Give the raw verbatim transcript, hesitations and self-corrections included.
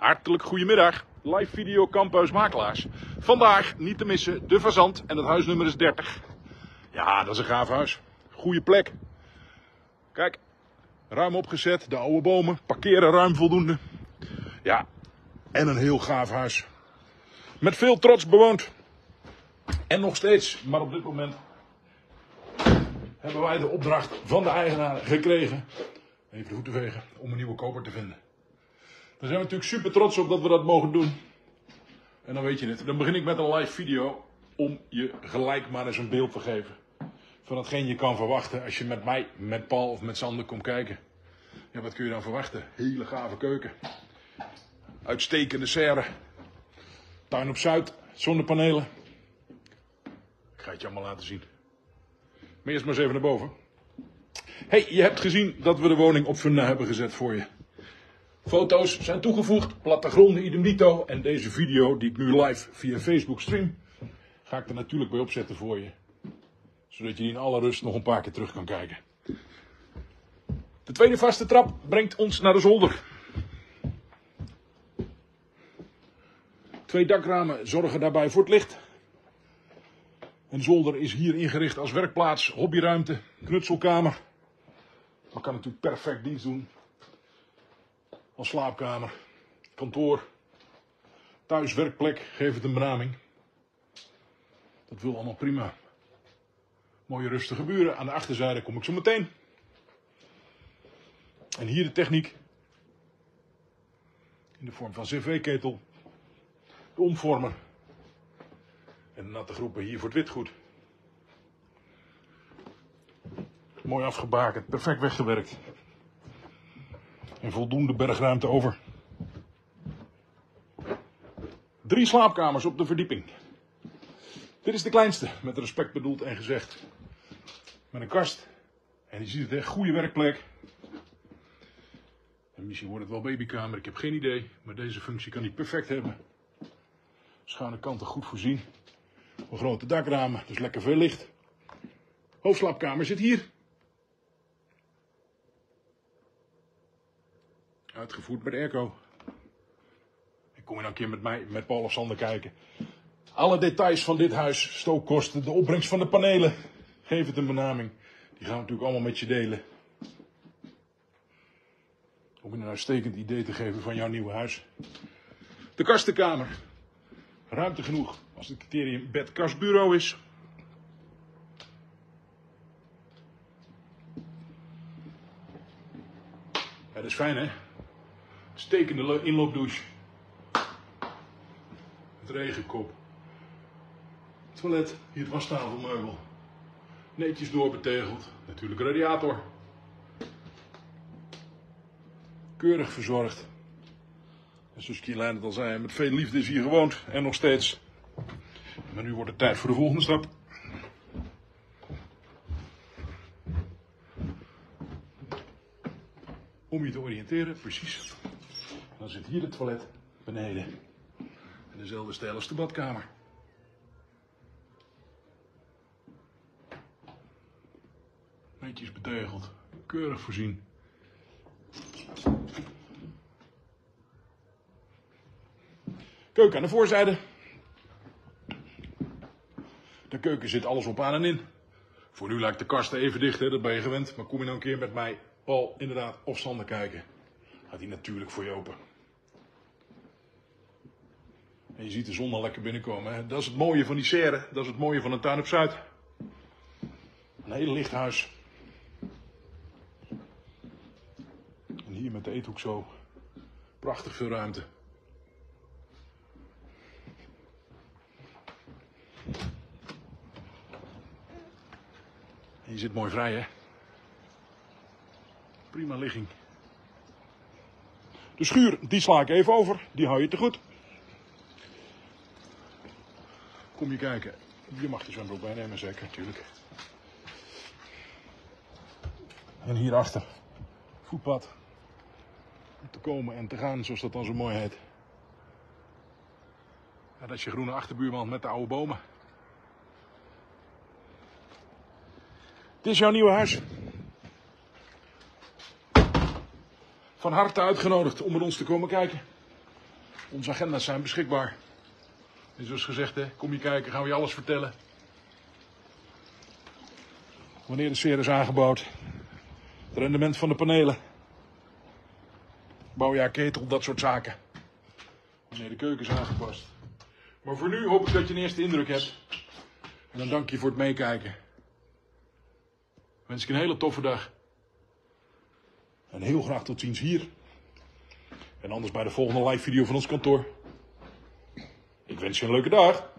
Hartelijk goedemiddag, live video Kamphuis Makelaars. Vandaag niet te missen de Fazant en het huisnummer is dertig. Ja, dat is een gaaf huis. Goede plek. Kijk, ruim opgezet, de oude bomen, parkeren ruim voldoende. Ja, en een heel gaaf huis. Met veel trots bewoond. En nog steeds, maar op dit moment hebben wij de opdracht van de eigenaar gekregen, even de voeten vegen, om een nieuwe koper te vinden. Daar zijn we natuurlijk super trots op dat we dat mogen doen. En dan weet je het, dan begin ik met een live video om je gelijk maar eens een beeld te geven van hetgeen je kan verwachten als je met mij, met Paul of met Sander komt kijken. Ja, wat kun je dan verwachten? Hele gave keuken. Uitstekende serre. Tuin op Zuid, zonnepanelen. Ik ga het je allemaal laten zien. Maar eerst maar eens even naar boven. Hey, je hebt gezien dat we de woning op Funda hebben gezet voor je. Foto's zijn toegevoegd, plattegronden idem dito. En deze video die ik nu live via Facebook stream, ga ik er natuurlijk bij opzetten voor je. Zodat je die in alle rust nog een paar keer terug kan kijken. De tweede vaste trap brengt ons naar de zolder. Twee dakramen zorgen daarbij voor het licht. Een zolder is hier ingericht als werkplaats, hobbyruimte, knutselkamer. Maar kan natuurlijk perfect dienst doen als slaapkamer, kantoor, thuis, werkplek, geef het een benaming. Dat wil allemaal prima. Mooie rustige buren. Aan de achterzijde kom ik zo meteen. En hier de techniek. In de vorm van cv-ketel. De omvormer. En de natte groepen hier voor het witgoed. Mooi afgebakend, perfect weggewerkt. En voldoende bergruimte over. Drie slaapkamers op de verdieping. Dit is de kleinste, met respect bedoeld en gezegd. Met een kast. En je ziet het echt, goede werkplek. En misschien wordt het wel babykamer, ik heb geen idee. Maar deze functie kan hij perfect hebben. Schuine kanten goed voorzien. Een grote dakramen, dus lekker veel licht. Hoofdslaapkamer zit hier. Uitgevoerd met airco. Ik kom je nou een keer met mij, met Paul of Sander kijken. Alle details van dit huis, stookkosten, de opbrengst van de panelen. Geef het een benaming. Die gaan we natuurlijk allemaal met je delen. Om je een uitstekend idee te geven van jouw nieuwe huis. De kastenkamer. Ruimte genoeg als het criterium bed-kastbureau is. Ja, dat is fijn, hè? Stekende inloopdouche. Het regenkop. Toilet, hier het wastafelmeubel. Netjes doorbetegeld. Natuurlijk radiator. Keurig verzorgd. En zoals Kielijn het al zei, met veel liefde is hier gewoond. En nog steeds. Maar nu wordt het tijd voor de volgende stap. Om je te oriënteren, precies. Dan zit hier het toilet beneden. En dezelfde stijl als de badkamer. Netjes betegeld. Keurig voorzien. Keuken aan de voorzijde. De keuken zit alles op aan en in. Voor nu lijkt de kasten even dicht, hè? Dat ben je gewend. Maar kom je nou een keer met mij, Paul, inderdaad, of Sander kijken. Gaat hij natuurlijk voor je open. En je ziet de zon al lekker binnenkomen. Hè? Dat is het mooie van die serre. Dat is het mooie van een tuin op Zuid. Een heel licht huis. En hier met de eethoek zo. Prachtig veel ruimte. En je zit mooi vrij, hè? Prima ligging. De schuur, die sla ik even over. Die hou je te goed. Kom je kijken. Je mag de zwembroek bijnemen, zeker, natuurlijk. En hierachter. Voetpad. Om te komen en te gaan, zoals dat dan zo mooi heet. Ja, dat is je groene achterbuurman met de oude bomen. Dit is jouw nieuwe huis. Van harte uitgenodigd om met ons te komen kijken. Onze agenda's zijn beschikbaar. En zoals gezegd, hè, kom je kijken, gaan we je alles vertellen. Wanneer de sfeer is aangebouwd. Het rendement van de panelen. Bouwjaarketel, dat soort zaken. Wanneer de keuken is aangepast. Maar voor nu hoop ik dat je een eerste indruk hebt. En dan dank je voor het meekijken. Wens ik een hele toffe dag. En heel graag tot ziens hier. En anders bij de volgende live video van ons kantoor. Ik wens je een leuke dag.